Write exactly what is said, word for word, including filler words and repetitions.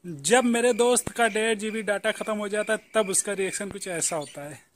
जब मेरे दोस्त का डेढ़ जीबी डाटा खत्म हो जाता है तब उसका रिएक्शन कुछ ऐसा होता है।